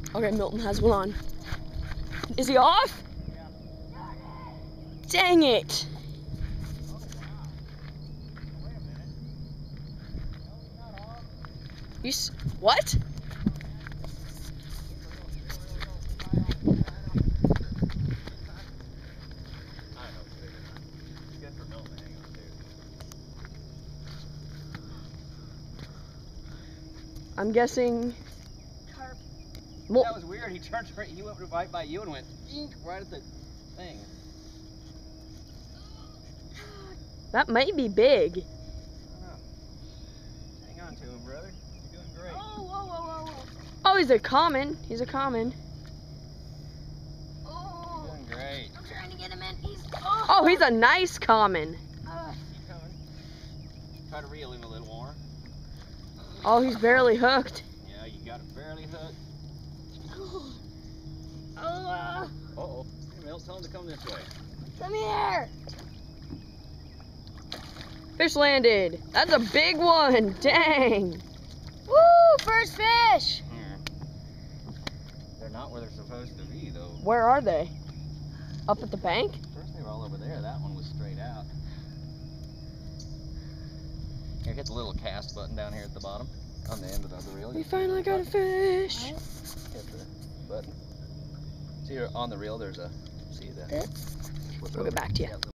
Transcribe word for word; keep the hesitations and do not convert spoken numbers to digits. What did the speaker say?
Okay, Milton has one on. Is he off? Yeah. Dang it. Oh, wow. Wait a minute. No, he's not off. You s what? I'm guessing. Carp. Mul That was weird. He turned right, he went right by you and went ink right at the thing. That might be big. I don't know. Hang on to him, brother. You're doing great. Oh, whoa, whoa, whoa, whoa. Oh, he's a common. He's a common. Oh. You're doing great. I'm trying to get him in. He's. Oh, Oh, he's a nice common. Uh, Keep coming. Try to reel him a little more. Oh, he's barely hooked. Yeah, you got it barely hooked. oh, uh, Uh oh. Hey, Milt, tell him to come this way. come here. Fish landed. That's a big one. Dang. Woo, first fish. Here. They're not where they're supposed to be, though. Where are they? Up at the bank? First they were all over there. That one was straight out. Here, hit the little cast button down here at the bottom on the end of the other reel. We finally got a fish. Hit the button. See, here on the reel, there's a, see that? We'll get back to you.